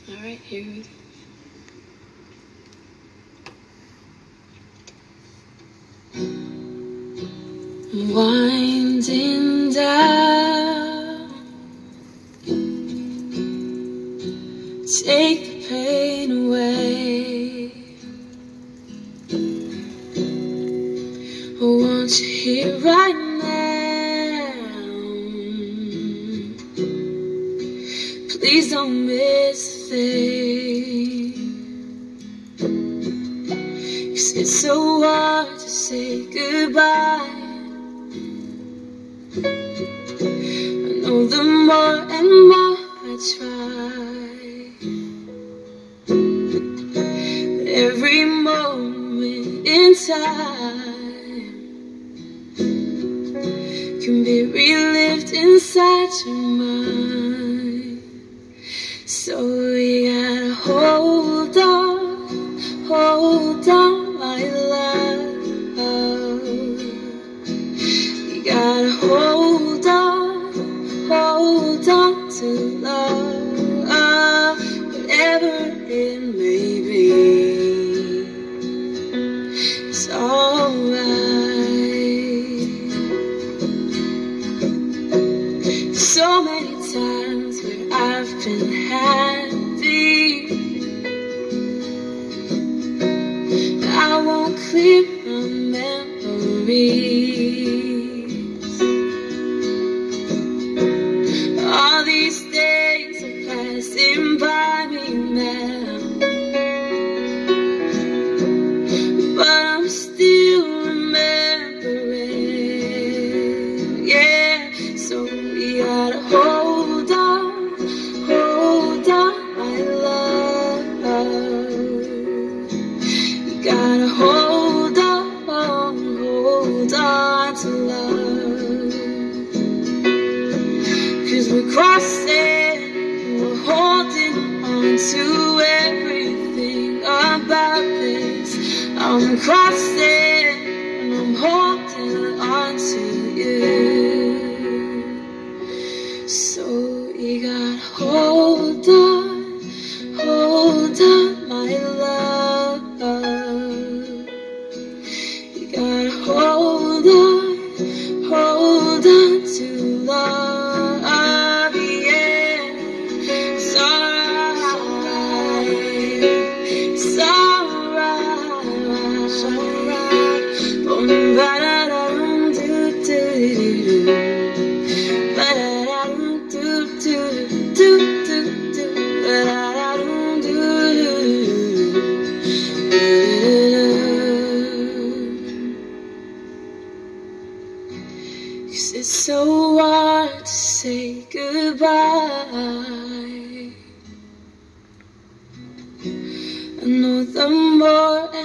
Alright, here we go. Winding down, take the pain away. I want you here right now. Please don't miss a thing, 'cause it's so hard to say goodbye. I know the more and more I try, every moment in time can be relived inside your mind. So you gotta hold on, my love. You gotta hold on to love, whatever it may be. It's alright. So many times where I've been happy, I won't clear my memories. All these days are passing by me now, but I'm still remembering, yeah. So we gotta hold on, my love. You gotta hold on to love, 'cause we're crossing, we're holding on to everything about this. I'm crossing and I'm holding on to you. So you gotta hold on, my love. You gotta hold on to love, yeah. It's alright, it's alright, it's alright. Boom, ba-da-da-dum, do-do-do-do, ba-da-da-dum, do-do-do-do-do, ba-da-da-dum, do-do-do-do. 'Cause it's so hard to say goodbye. I know the more